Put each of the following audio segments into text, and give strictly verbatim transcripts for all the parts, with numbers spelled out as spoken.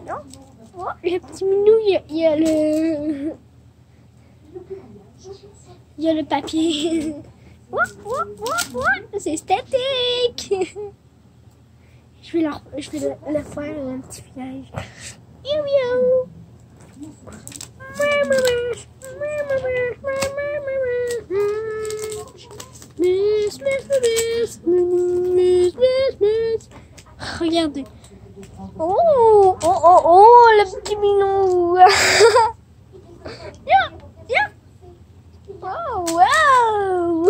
Non. Oh, le petit minou, il y a, il y a le... Il y a le papier. Oh, oh, oh, oh, c'est esthétique. Je vais, leur, je vais le, le faire un petit village. Miaou, miaou. Regardez. Oh, oh, oh, oh, le petit minou. Viens, viens. Oh, wow.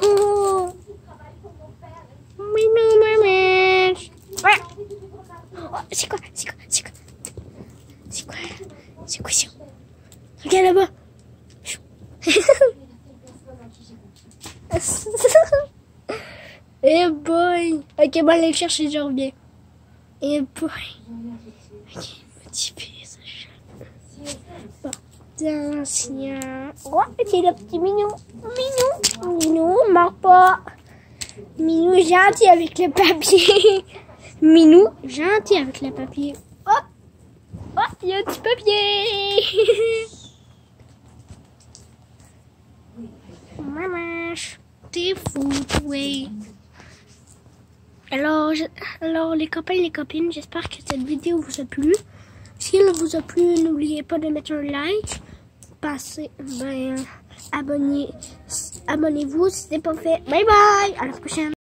Minou, maman. Ouais. Oh, c'est quoi, c'est quoi, c'est quoi, c'est quoi, c'est quoi, c'est quoi. Regarde là-bas. Eh boy. Ok, bon, allez le chercher, je reviens. Eh boy. Ok, petit paysage. Bon, ancien. Oh, c'est le petit minou. Minou. Minou, mord pas. Minou gentil avec le papier. Minou gentil avec le papier. Oh, oh, il y a un petit papier. Maman, t'es fou, oui. Alors, je, alors, les copains et les copines, j'espère que cette vidéo vous a plu. Si elle vous a plu, n'oubliez pas de mettre un like. Passez, ben, abonnez, abonnez-vous si ce n'est pas fait. Bye bye, à la prochaine.